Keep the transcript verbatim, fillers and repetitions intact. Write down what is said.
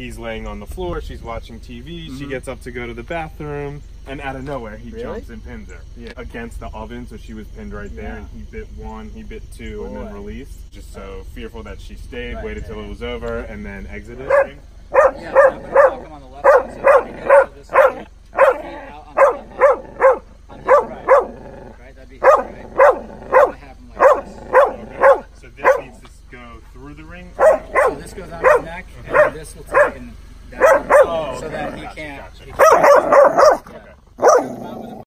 he's laying on the floor, she's watching T V, mm-hmm. she gets up to go to the bathroom, and out of nowhere he really? jumps and pins her. Yeah. Against the oven, so she was pinned right there, yeah. and he bit one, he bit two, Boy. and then released. Just so fearful that she stayed, right, waited till yeah. it was over, and then exited. Yeah, so I'm going to walk him on the left side, so he goes to this side, feet out on the left, on his right, right, that'd be his right. I'm going to have him like this. Okay. So this needs to go through the ring? So this goes on his neck, and then this will tighten down, oh, so okay. that he gotcha, can't, gotcha. he can't. Yeah. Okay.